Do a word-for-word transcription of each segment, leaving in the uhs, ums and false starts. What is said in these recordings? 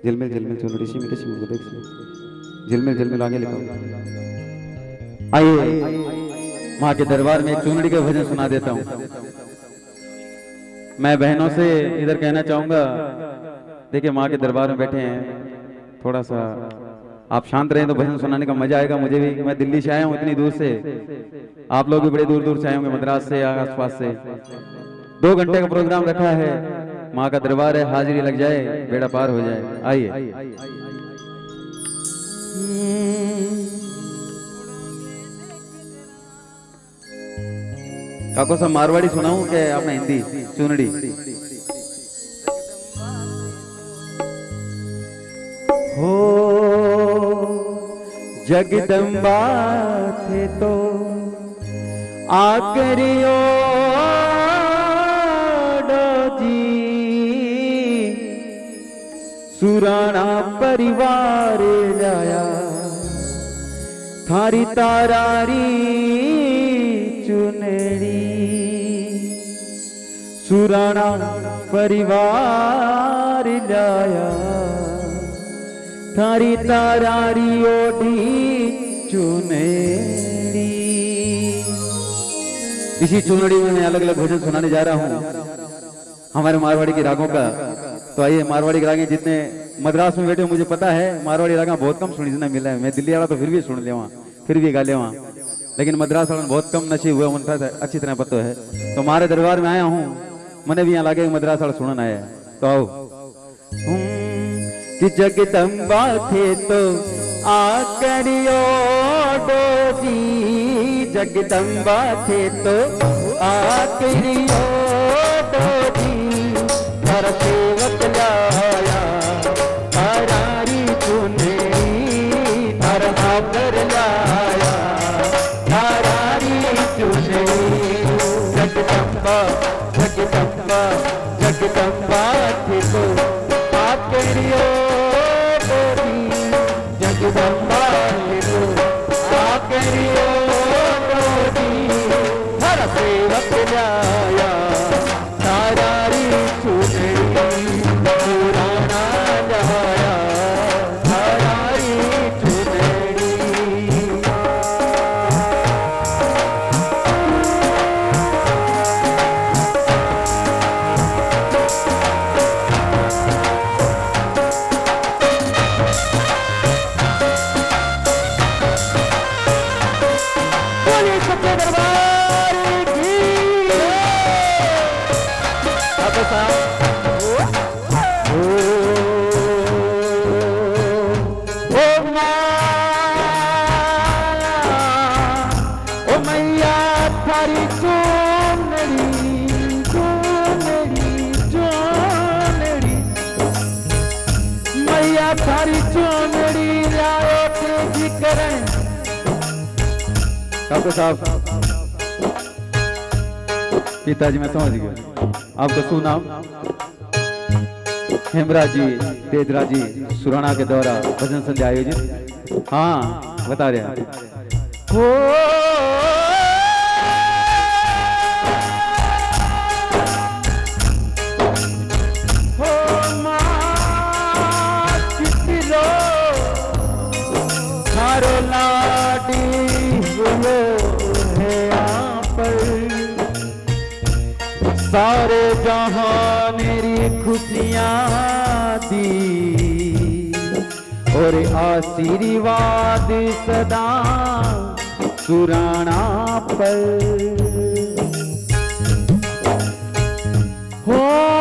झिलमिल झिलमिल चुनरी सी मिठी सी मुझको देख झिलमिल झिलमिल आगे लिखा। आइए माँ के दरबार में एक चुनरी का भजन सुना देता हूँ। मैं बहनों से इधर कहना चाहूंगा, देखिए माँ के दरबार में बैठे हैं, थोड़ा सा आप शांत रहें तो भजन सुनाने का मजा आएगा। मुझे भी, मैं दिल्ली से आया हूँ इतनी दूर से, आप लोग भी बड़े दूर दूर से आए होंगे, मद्रास से या आसपास से। दो घंटे का प्रोग्राम रखा है, माँ का दरबार है, हाजिरी लग जाए बेड़ा पार हो जाए। आइए काको सब मारवाड़ी सुनाऊं क्या आपने हिंदी चुनड़ी? हो जगदम्बा थे तो आकरियो जी सुराना परिवार जाया थारी तारारी चुनरी सुराना परिवार जाया थारी तारारी ओढ़ी चुनरी। इसी चुनरी में मैं अलग अलग भजन सुनाने जा रहा हूँ हमारे मारवाड़ी के रागों का। तो आइए, मारवाड़ी के रागे जितने मद्रास में बैठे हो, मुझे पता है मारवाड़ी रागा बहुत कम सुनने मिला है। मैं दिल्ली वाला तो फिर भी सुन लिया, फिर भी गा लिया, लेकिन मद्रास वाला बहुत कम नसीब हुआ, उनका अच्छी तरह पता है। तो हमारे दरबार में आया हूँ, मैंने भी यहाँ लागे मद्रास वाला सुनना आया। तो आओ कि जगदम्बा थे तो आकरियो डोजी, जगदम्बा थे तो आकरियो डोजी हर सेवक लाया हरारी चुनरी हर आकर लाया हरारी चुनरी। जगदम्बा जगदम्बा जगदम्बा थे तो आकरियो डोजी, जगदम्बा थे तो आकरियो डोजी हर सेवक लाया हरारी चुनरी पुराना लाया हरारी चुनरी। बोलिए सच्चे दरबार की अब साहब। ओ ओ माँ ओ मैया थारी चुनरी चुनरी चुनरी मैया थारी चुनरी लाओ तेजी करें। काको साहब पिताजी मैं समझ गया आपका सुनाम हेमराज जी तेजराज जी सुराना के द्वारा भजन संध्या आयोजित। हाँ बता रहे हैं। हो हो माँ चितलो थारो लाडी बोलो है यहाँ पर सारे जहां मेरी खुशियां दी और आशीर्वाद सदा सुराना पर हो।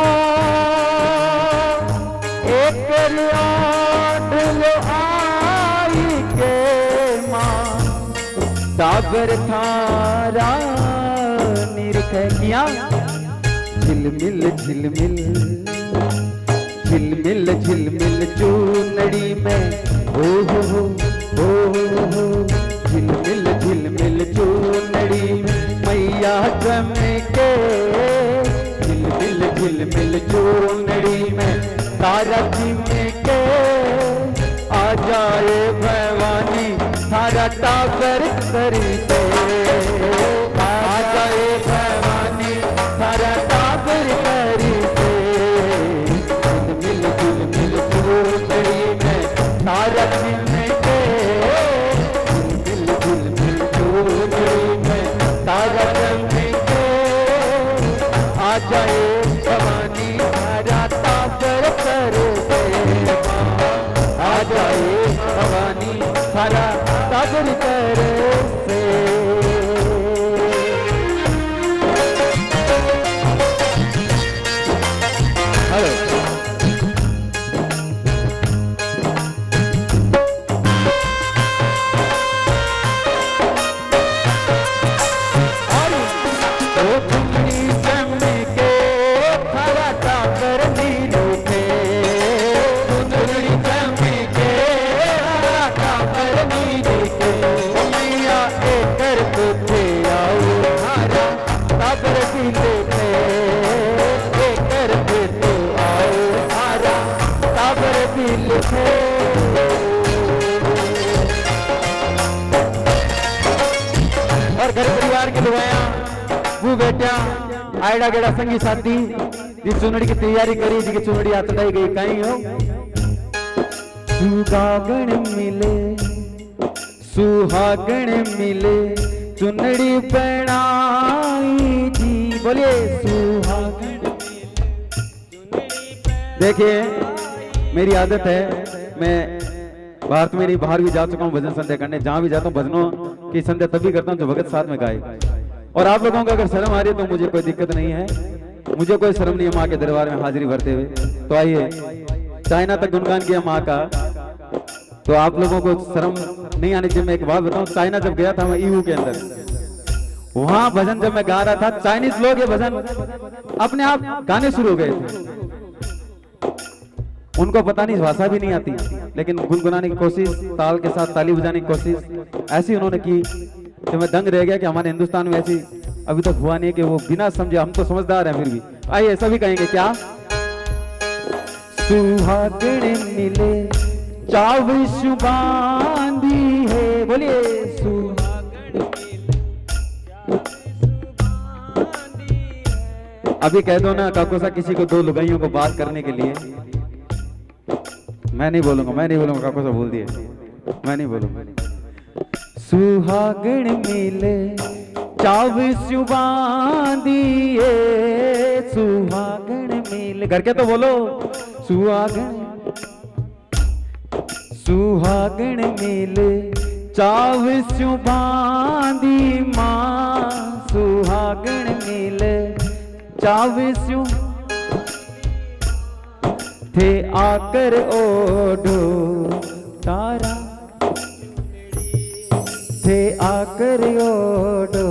एक लाड लो आई के माँ सागर थारा निरख किया झिलमिल झिलमिल झिलमिल झिलमिल चुनड़ी में हो हो हो हो हो झिलमिल झिलमिल चुनड़ी में मैया चमके झिलमिल झिलमिल चुनड़ी में तारा चिमके आ जाए भवानी थारा टाकर करते आ जाए भवानी थारा टाकर करते मिल मिल मिल मिल आ जाए भवानी सारा ताबर कर दे माँ, आ जाए भवानी सारा ताबर कर दे। और घर परिवार के लुगाया वो बेटा आयडा गेड़ा संगी साथी जिस चुनड़ी की तैयारी करी जी की चुनड़ी आतड़ाई गई कहीं हो। सुहागण मिले सुहागण मिले चुनड़ी पहनाई जी, बोलिए सुहागण। देखिए मेरी आदत है, मैं भारत में नहीं बाहर भी जा चुका हूँ भजन संध्या करने, जहां भी जाता हूँ भजनों की संध्या तभी करता हूँ जो भगत साथ में गाए। और आप लोगों को अगर शर्म आ रही है तो मुझे कोई दिक्कत नहीं है, मुझे कोई शर्म नहीं है माँ के दरबार में हाजिरी भरते हुए। तो आइए, चाइना तक गुणगान किया माँ का, तो आप लोगों को शर्म नहीं आनी चाहिए। मैं एक बात बताऊं, चाइना जब गया था मैं ईयू के अंदर, वहां भजन जब मैं गा रहा था, चाइनीज लोग ये भजन अपने आप गाने शुरू हो गए थे। उनको पता नहीं, भाषा भी नहीं आती, लेकिन गुनगुनाने की कोशिश, ताल के साथ ताली बजाने की कोशिश ऐसी उन्होंने की कि मैं दंग रह गया कि हमारे हिंदुस्तान में ऐसी अभी तक हुआ नहीं कि वो बिना समझे, हम तो समझदार हैं फिर भी। आइए सभी कहेंगे क्या, सुहागण मिले चाव शुभांदी है, बोलिए सुहागण मिले। अभी कह दो ना काकोसा किसी को दो लुगाइयों को बात करने के लिए, मैं नहीं बोलूंगा, मैं नहीं बोलूंगा, काकोसा बोल दिए, मैं नहीं बोलूंगा। सुहागण मिले चाव शुभांदी है, सुहागण मिले, घर के तो बोलो सुहागण, सुहागण मिले चाव शुभांदी माँ, सुहागण मिले चाव शु थे आकर ओढ़ो तारा, थे आकर ओढ़ो।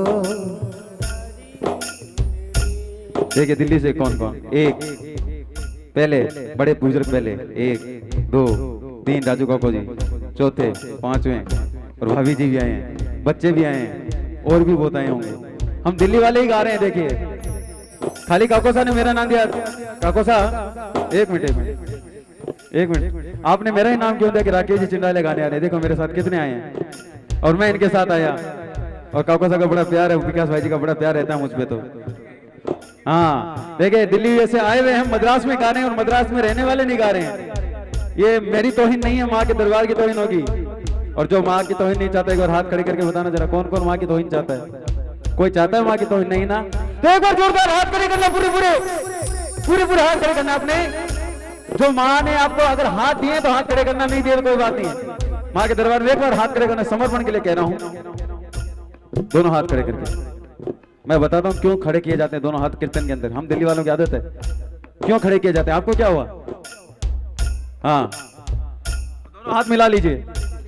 देखिए दिल्ली से कौन कौन, एक पहले बड़े बुजुर्ग, पहले एक दो तीन राजू काको जी, चौथे पांचवें और भाभी जी भी आए हैं, बच्चे भी आए हैं, और भी बहुत आए होंगे। हम दिल्ली वाले ही गा रहे हैं। देखिए खाली काकोसा ने मेरा नाम दिया, काकोसा एक मिनट एक मिनट एक मिनट आपने मेरा ही नाम क्यों दिया कि राकेश जी चिंडाले गाने आ रहे हैं। देखो मेरे साथ कितने आए हैं और मैं इनके साथ आया, और काकोसा का बड़ा प्यार है, विकास भाई जी का बड़ा प्यार रहता है मुझ पे। तो हाँ देखिए दिल्ली ऐसे आए हुए हम मद्रास में गा रहे हैं, और मद्रास में रहने वाले नहीं गा रहे हैं। ये मेरी तौहीन नहीं है, माँ के दरबार की तौहीन होगी। और जो माँ की तौहीन नहीं चाहता एक बार हाथ खड़े करके बताना जरा, कौन कौन माँ की तौहीन चाहता है? कोई चाहता है माँ की तौहीन? नहीं ना, तो एक बार जोरदार हाथ खड़े करना, पूरे पूरे पूरे पूरे हाथ खड़े करना। आपने जो माँ ने आपको अगर हाथ दिए तो हाथ खड़े करना, नहीं दिए तो कोई बात नहीं। माँ के दरबार में एक बार हाथ खड़े करना, समर्पण के लिए कह रहा हूँ। दोनों हाथ खड़े करके मैं बताता हूँ क्यों खड़े किए जाते हैं दोनों हाथ कीर्तन के अंदर। हम दिल्ली वालों की आदत है, क्यों खड़े किए जाते हैं? आपको क्या हुआ? हाँ दोनों हाथ मिला लीजिए।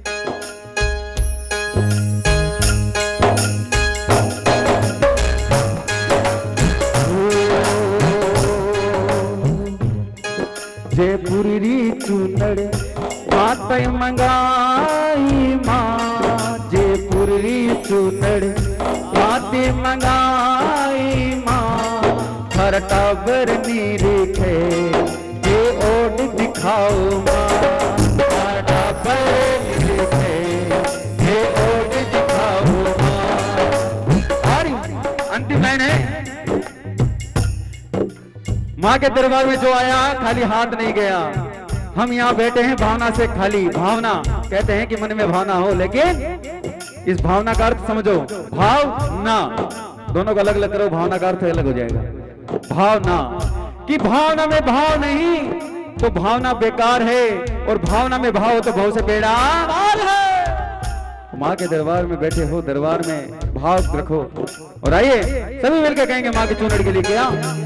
जयपुर री चुनड़ माता मंगाई माँ, जयपुर री चुनड़ माते मंगाई माँ। हर टाबर निरीखे ये ओढ़ दिखाओ माँ, हर टाबर निरीखे ये ओढ़ दिखाओ माँ। अंतिम लाइन है, माँ के दरबार में जो आया खाली हाथ नहीं गया। हम यहाँ बैठे हैं भावना से, खाली भावना। कहते हैं कि मन में भावना हो, लेकिन इस भावना का अर्थ समझो। भाव ना दोनों को अलग अलग करो, भावना का अर्थ अलग हो जाएगा। भावना, कि भावना में भाव नहीं तो भावना बेकार है, और भावना में भाव हो तो भाव से बेड़ा पार है। माँ के दरबार में बैठे हो, दरबार में भाव रखो, और आइए सभी मिलकर कहेंगे माँ की चूनड़ के लिए क्या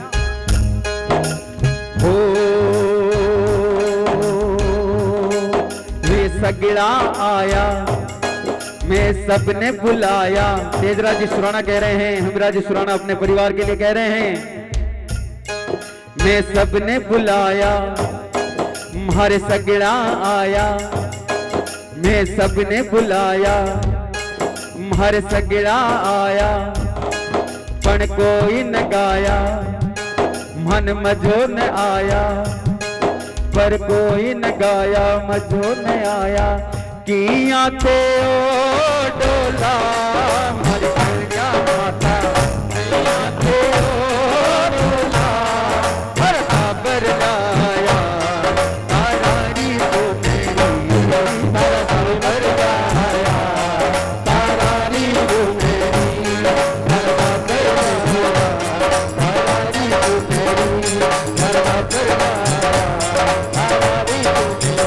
हो। वे सगड़ा आया, मैं सबने बुलाया। तेजराज जी सुराना कह रहे हैं, हमराज जी सुराना अपने परिवार के लिए कह रहे हैं, मैं सबने बुलाया, हर सगड़ा आया, मैं सबने बुलाया, हर सगड़ा आया, पण कोई न गाया, मन मझो न आया, पर कोई न गाया, मझो न आया, किया ते ओ डोला मर गया माता, किया ते ओ डोला हर खबर लाया, तारारी तो मेरी तारा खबर लाया, तारारी तो मेरी तारा खबर लाया, तारारी तो मेरी तारा खबर लाया, तारारी तो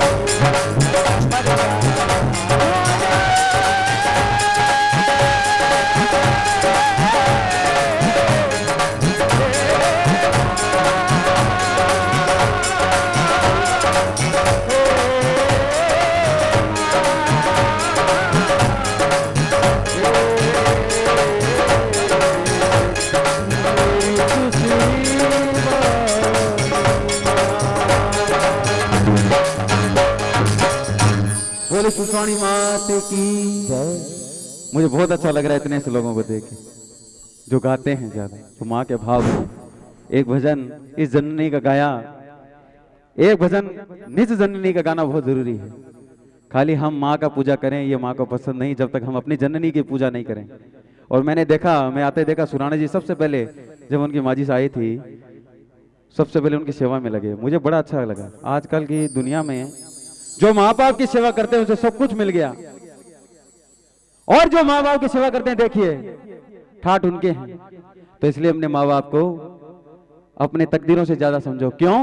सुस्वाणी मात की जय। मुझे बहुत अच्छा लग रहा है इतने से लोगों को देख के जो गाते हैं ज्यादा, तो माँ के भाव में एक भजन इस जननी का गाया, एक भजन निज जननी का गाना बहुत जरूरी है। खाली हम माँ का पूजा करें ये माँ को पसंद नहीं जब तक हम अपनी जननी की पूजा नहीं करें। और मैंने देखा, मैं आते देखा सुराना जी सबसे पहले जब उनकी माजी से आई थी, सबसे पहले उनकी सेवा में लगे। मुझे बड़ा अच्छा लगा। आजकल की दुनिया में जो माँ बाप की सेवा करते हैं उसे सब कुछ मिल गया, और जो माँ बाप की सेवा करते हैं देखिए ठाठ उनके हैं। तो इसलिए अपने माँ बाप को अपने तकदीरों से ज्यादा समझो। क्यों?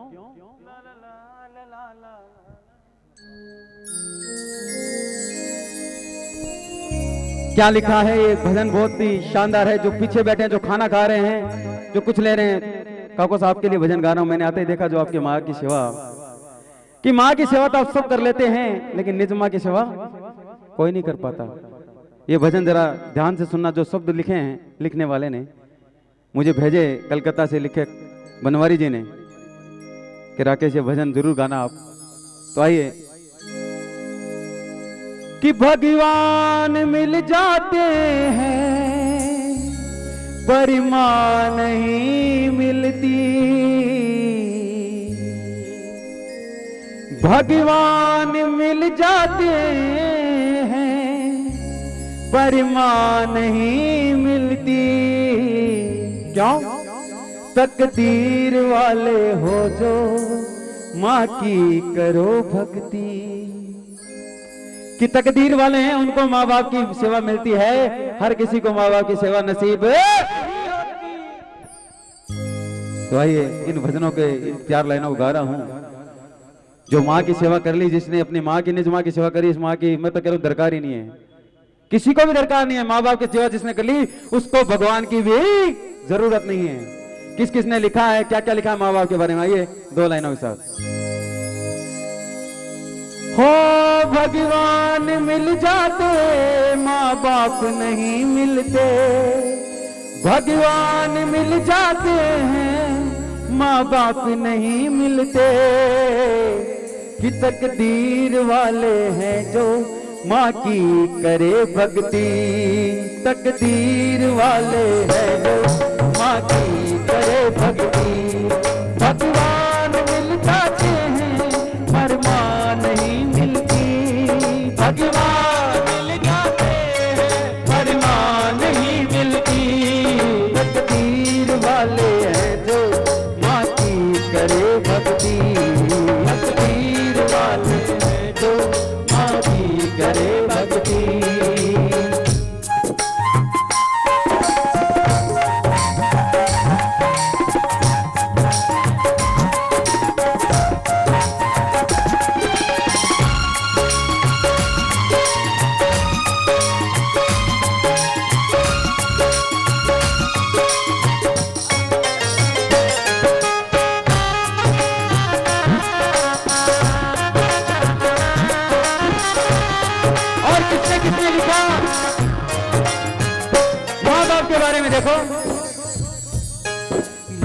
क्या लिखा है ये भजन बहुत ही शानदार है। जो पीछे बैठे हैं, जो खाना खा रहे हैं, जो कुछ ले रहे हैं, काको साहब के लिए भजन गा रहा हूं। मैंने आते ही देखा जो आपकी माँ की सेवा, कि माँ की सेवा तो आप सब कर लेते हैं, लेकिन निज माँ की सेवा कोई नहीं कर पाता। ये भजन जरा ध्यान से सुनना। जो शब्द लिखे हैं लिखने वाले ने मुझे भेजे, कलकत्ता से लिखे बनवारी जी ने, कि राकेश ये भजन जरूर गाना आप। तो आइए। कि भगवान मिल जाते हैं पर माँ नहीं मिलती, भगवान मिल जाते हैं पर माँ नहीं मिलती। क्यों? तकदीर वाले हो जो माँ की करो भक्ति। कि तकदीर वाले हैं उनको माँ बाप की सेवा मिलती है, हर किसी को माँ बाप की सेवा नसीब। तो आइए इन भजनों के चार लाइनों को गा रहा हूं। जो माँ की सेवा कर ली, जिसने अपनी माँ की निज माँ की सेवा करी, इस माँ की मैं तो कह रहा हूं दरकार ही नहीं है, किसी को भी दरकार नहीं है। माँ बाप की सेवा जिसने कर ली उसको भगवान की भी जरूरत नहीं है। किस किस ने लिखा है, क्या क्या लिखा है माँ बाप के बारे में, आइए दो लाइनों के साथ। हो भगवान मिल जाते माँ बाप नहीं मिलते, भगवान मिल जाते हैं माँ बाप नहीं मिलते। कि तकदीर वाले हैं जो माँ की करे भक्ति, तकदीर वाले हैं जो माँ की करे भक्ति। भगवान मिल जाते हैं पर माँ नहीं मिलती, भगवान मिल जाते हैं पर माँ नहीं मिलती। तकदीर वाले हैं जो माँ की करे भक्ति, तकदीर वाले हैं जो माँ की करे भक्ति।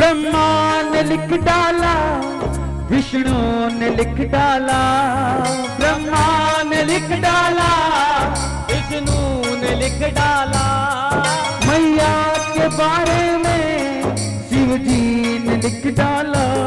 ब्रह्मा ने लिख डाला, विष्णु ने लिख डाला, ब्रह्मा ने लिख डाला, विष्णु ने लिख डाला, मैया के बारे में शिव जी ने लिख डाला,